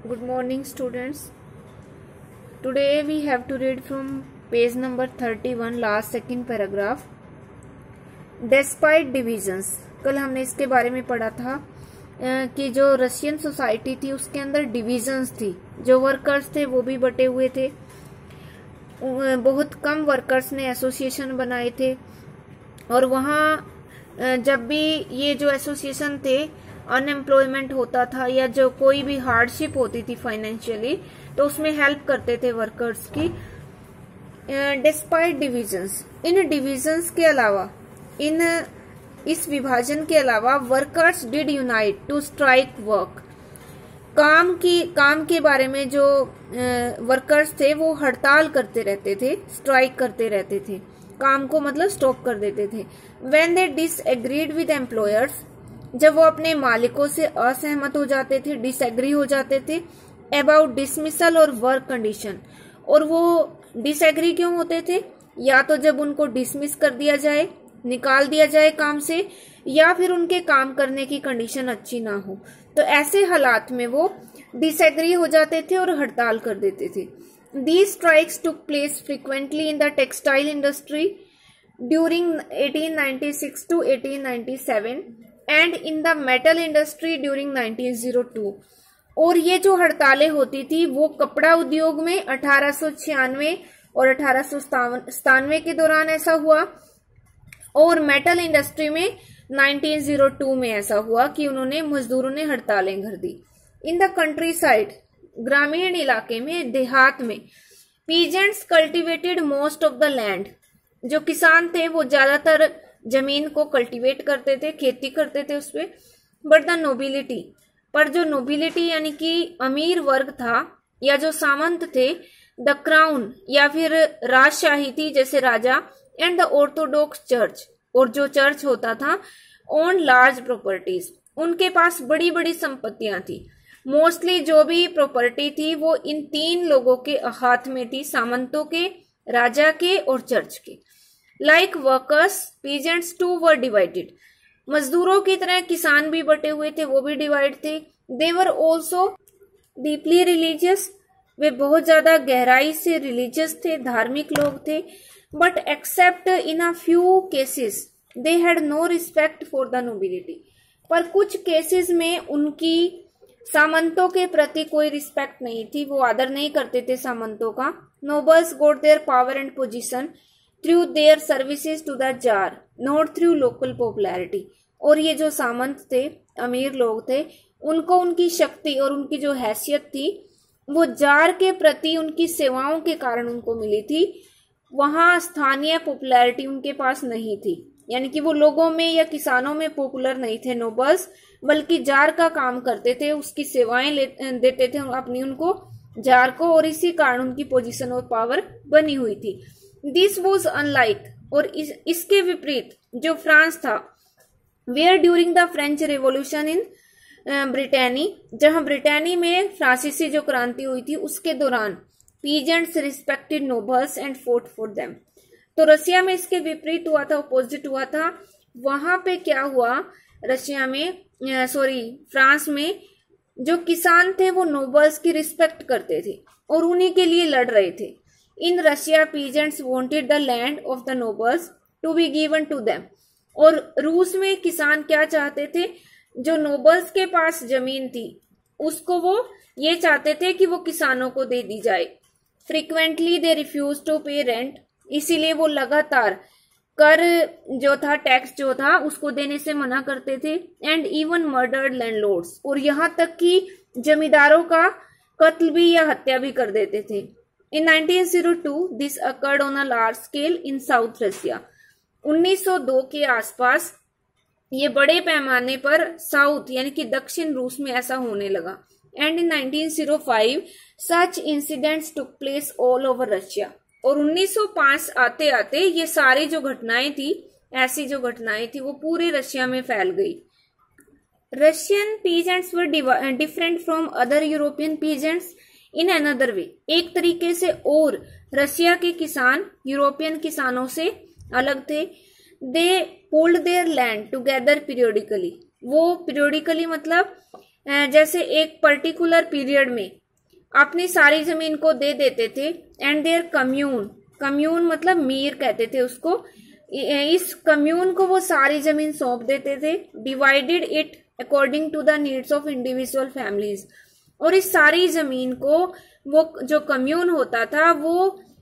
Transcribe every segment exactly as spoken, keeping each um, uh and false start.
Good morning, students. Today we have to read from page number thirty-one, last second paragraph. Despite divisions, कल हमने इसके बारे में पढ़ा था कि जो रशियन सोसाइटी थी उसके अंदर डिविजन्स थी, जो वर्कर्स थे वो भी बटे हुए थे, बहुत कम वर्कर्स ने एसोसिएशन बनाए थे और वहाँ जब भी ये जो एसोसिएशन थे अनएम्प्लॉयमेंट होता था या जो कोई भी हार्डशिप होती थी फाइनेंशियली तो उसमें हेल्प करते थे वर्कर्स की. डिस्पाइट डिविजन्स, इन डिविजन्स के अलावा, इन इस विभाजन के अलावा workers did unite to strike work. काम की काम के बारे में जो वर्कर्स थे वो हड़ताल करते रहते थे, स्ट्राइक करते रहते थे, काम को मतलब स्टॉप कर देते थे. When they disagreed with employers, जब वो अपने मालिकों से असहमत हो जाते थे, डिसएग्री हो जाते थे अबाउट डिसमिसल और वर्क कंडीशन. और वो डिसएग्री क्यों होते थे? या तो जब उनको डिसमिस कर दिया जाए, निकाल दिया जाए काम से, या फिर उनके काम करने की कंडीशन अच्छी ना हो, तो ऐसे हालात में वो डिसएग्री हो जाते थे और हड़ताल कर देते थे. These strikes took place frequently in the textile industry during eighteen ninety-six to eighteen ninety-seven and in the metal industry during nineteen oh two. और ये जो हड़तालें होती थी वो कपड़ा उद्योग में अठारह सौ छियानवे और अठारह सौ सतानवे के दौरान ऐसा हुआ और मेटल इंडस्ट्री में नाइनटीन ओ टू में ऐसा हुआ कि उन्होंने मजदूरों ने हड़तालें कर दी. इन द कंट्री साइड, ग्रामीण इलाके में, देहात में, peasants cultivated most of the land. जो किसान थे वो ज्यादातर जमीन को कल्टीवेट करते थे, खेती करते थे उसपे. बट द नोबिलिटी, पर जो नोबिलिटी यानी कि अमीर वर्ग था या जो सामंत थे, द क्राउन या फिर राजशाही थी जैसे राजा, एंड द ऑर्थोडॉक्स चर्च, और जो चर्च होता था, ओन लार्ज प्रॉपर्टीज, उनके पास बड़ी बड़ी संपत्तियां थी. मोस्टली जो भी प्रॉपर्टी थी वो इन तीन लोगों के हाथ में थी, सामंतों के, राजा के और चर्च के. Like workers, peasants too were divided, मजदूरों की तरह किसान भी बटे हुए थे, वो भी डिवाइड थे. They were also deeply religious, वे बहुत ज्यादा गहराई से रिलीजियस थे, धार्मिक लोग थे. But except in a few cases they had no respect for the nobility, पर कुछ केसेस में उनकी सामंतों के प्रति कोई रिस्पेक्ट नहीं थी, वो आदर नहीं करते थे सामंतों का. Nobles got their power and position through their services to the tsar, not through local popularity. और ये जो सामंत थे, अमीर लोग थे, उनको उनकी शक्ति और उनकी जो हैसियत थी वो जार के प्रति उनकी सेवाओं के कारण उनको मिली थी. वहां स्थानीय पॉपुलैरिटी उनके पास नहीं थी, यानी कि वो लोगों में या किसानों में पॉपुलर नहीं थे नोबल्स, बल्कि जार का काम करते थे, उसकी सेवाएं देते थे अपनी उनको जार को, और इसी कारण उनकी पोजीशन और पावर बनी हुई थी. दिस वॉज अनलाइक, और इस, इसके विपरीत जो फ्रांस था, where during the French revolution in Brittany, जहां ब्रिटेनी में फ्रांसीसी जो क्रांति हुई थी उसके दौरान peasants respected nobles and fought for them. तो रशिया में इसके विपरीत हुआ था, अपोजिट हुआ था. वहां पे क्या हुआ, रशिया में, सॉरी फ्रांस में, जो किसान थे वो नोबल्स की रिस्पेक्ट करते थे और उन्हीं के लिए लड़ रहे थे. In Russia peasants wanted the land of the nobles to be given to them. और रूस में किसान क्या चाहते थे, जो नोबल्स के पास जमीन थी उसको वो ये चाहते थे कि वो किसानों को दे दी जाए. Frequently they refuse to pay rent, इसीलिए वो लगातार कर जो था, टैक्स जो था, उसको देने से मना करते थे. एंड इवन मर्डर्ड लैंडलॉर्ड्स, और यहां तक कि जमींदारों का कत्ल भी या हत्या भी कर देते थे. In nineteen o two this occurred on a large scale in south Russia. उन्नीस सौ दो के आसपास ये बड़े पैमाने पर साउथ यानी कि दक्षिण रूस में ऐसा होने लगा. And in nineteen o five such incidents took place all over Russia. और उन्नीस सौ पाँच आते आते ये सारी जो घटनाएं थी, ऐसी जो घटनाएं थी, वो पूरे रशिया में फैल गई. Russian peasants were different from other European peasants in another way. एक तरीके से और रशिया के किसान यूरोपियन किसानों से अलग थे. They pooled their land together periodically, वो पीरियोडिकली मतलब जैसे एक पर्टिकुलर पीरियड में अपनी सारी जमीन को दे देते थे, एंड देयर कम्यून, कम्यून मतलब मीर कहते थे उसको, इस कम्यून को वो सारी जमीन सौंप देते थे, divided it according to the needs of individual families, और इस सारी जमीन को वो जो कम्यून होता था वो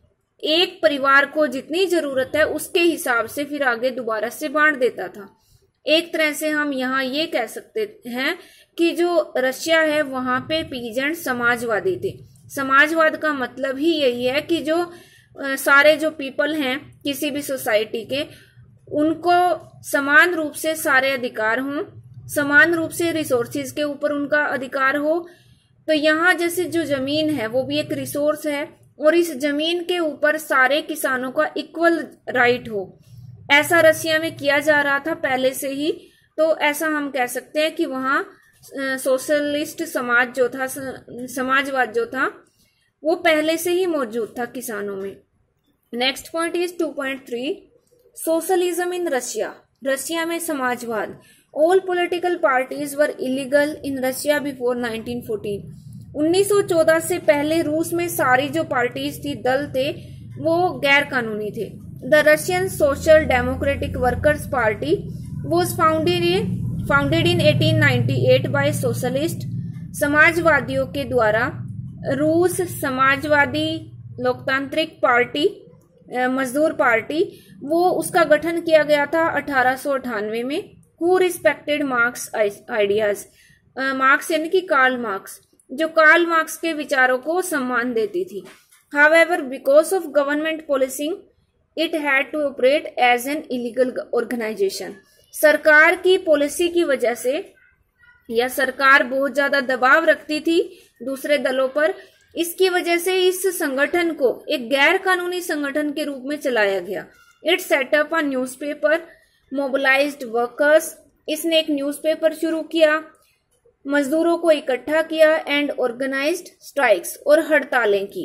एक परिवार को जितनी जरूरत है उसके हिसाब से फिर आगे दोबारा से बांट देता था। एक तरह से हम यहाँ ये कह सकते हैं कि जो रशिया है वहां पे पीजेंट समाजवादी थे। समाजवाद का मतलब ही यही है कि जो आ, सारे जो पीपल हैं किसी भी सोसाइटी के, उनको समान रूप से सारे अधिकार हों, समान रूप से रिसोर्सेज के ऊपर उनका अधिकार हो। तो यहाँ जैसे जो जमीन है वो भी एक रिसोर्स है, और इस जमीन के ऊपर सारे किसानों का इक्वल राइट हो, ऐसा रशिया में किया जा रहा था पहले से ही। तो ऐसा हम कह सकते हैं कि वहाँ सोशलिस्ट समाज जो था, समाजवाद जो था वो पहले से ही मौजूद था किसानों में। Next point is two point three, socialism in Russia. Russia में समाजवाद। All political parties were illegal in Russia before nineteen fourteen. उन्नीस सौ चौदह से पहले रूस में सारी जो पार्टीज थी, दल थे, वो गैर कानूनी थे। The Russian Social Democratic Workers Party was founded in founded in eighteen ninety eight by socialist. समाजवादियों के द्वारा रूस समाजवादी लोकतांत्रिक पार्टी, मजदूर पार्टी, वो उसका गठन किया गया था अठारह सौ अठानवे में। Who respected Marx ideas, Marx यानी कि कार्ल मार्क्स, जो कार्ल मार्क्स के विचारों को सम्मान देती थी। However because of government policing it had to operate as an illegal organisation. सरकार की पॉलिसी की वजह से, या सरकार बहुत ज्यादा दबाव रखती थी दूसरे दलों पर, इसकी वजह से इस संगठन को एक गैर कानूनी संगठन के रूप में चलाया गया। It set up a newspaper, mobilised workers, इसने एक न्यूज़पेपर शुरू किया, मजदूरों को इकट्ठा किया, एंड ऑर्गेनाइज्ड स्ट्राइक्स, और हड़तालें की।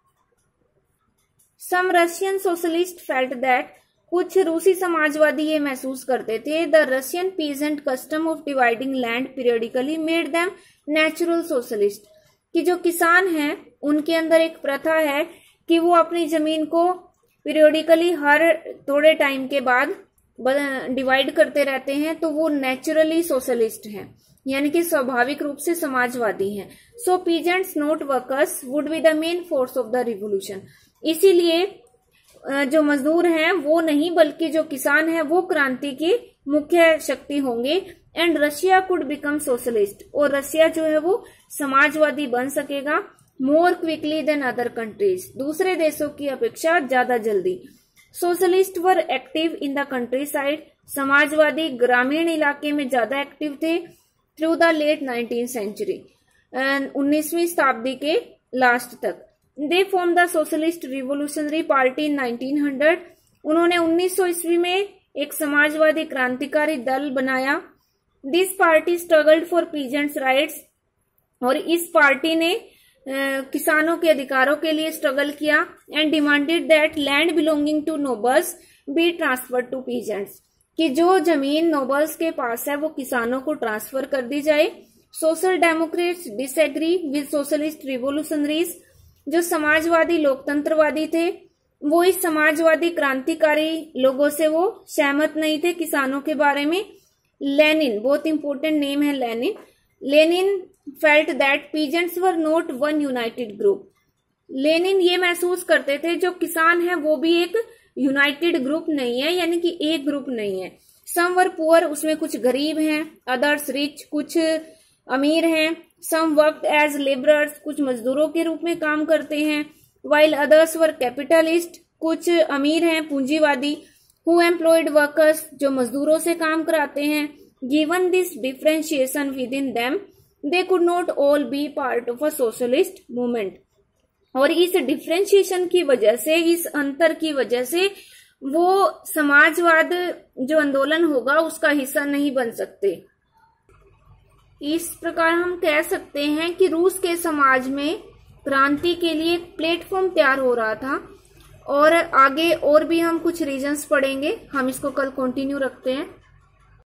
Some Russian socialist felt that, कुछ रूसी समाजवादी ये महसूस करते थे, the Russian peasant custom of dividing land periodically made them natural socialist, कि जो किसान हैं उनके अंदर एक प्रथा है कि वो अपनी जमीन को पीरियडिकली हर थोड़े टाइम के बाद डिवाइड करते रहते हैं, तो वो नेचुरली सोशलिस्ट हैं, यानी कि स्वाभाविक रूप से समाजवादी हैं। So peasants not workers would be the main force of the revolution, इसीलिए जो मजदूर हैं वो नहीं बल्कि जो किसान हैं वो क्रांति की मुख्य शक्ति होंगे। And Russia could become socialist, और रशिया जो है वो समाजवादी बन सकेगा more quickly than other countries, दूसरे देशों की अपेक्षा ज्यादा जल्दी। Socialist were active in the countryside, समाजवादी ग्रामीण इलाके में ज्यादा एक्टिव थे through the late nineteen century, उन्नीसवीं शताब्दी के लास्ट तक। They form the socialist revolutionary party in nineteen hundred, उन्होंने उन्नीस सौ ईस्वी में एक समाजवादी क्रांतिकारी दल बनाया। This party struggled for peasants rights, और इस पार्टी ने Uh, किसानों के अधिकारों के लिए स्ट्रगल किया। And demanded that land belonging to nobles be transfer to peasants, कि जो जमीन नोबल्स के पास है वो किसानों को ट्रांसफर कर दी जाए। Social democrats disagree with socialist revolutionaries, जो समाजवादी लोकतंत्रवादी थे वो इस समाजवादी क्रांतिकारी लोगों से वो सहमत नहीं थे किसानों के बारे में। लेनिन, बहुत इंपॉर्टेंट नेम है Lenin, Lenin felt that peasants were not one united group, Lenin ये महसूस करते थे जो किसान है वो भी एक यूनाइटेड ग्रुप नहीं है, यानी कि एक ग्रुप नहीं है। सम वर पुअर, उसमें कुछ गरीब हैं, अदर्स रिच, कुछ अमीर हैं। सम वर्कड एज लेबरर्स, कुछ मजदूरों के रूप में काम करते हैं। वाइल अदर्स वर कैपिटलिस्ट, कुछ अमीर हैं पूंजीवादी। हु एम्प्लॉयड वर्कर्स, जो मजदूरों से काम कराते हैं। Given this differentiation within them they could not all be part of a socialist movement, और इस डिफरेंशिएशन की वजह से, इस अंतर की वजह से वो समाजवाद जो आंदोलन होगा उसका हिस्सा नहीं बन सकते। इस प्रकार हम कह सकते हैं कि रूस के समाज में क्रांति के लिए एक प्लेटफॉर्म तैयार हो रहा था, और आगे और भी हम कुछ रीजंस पढ़ेंगे, हम इसको कल कंटिन्यू रखते हैं।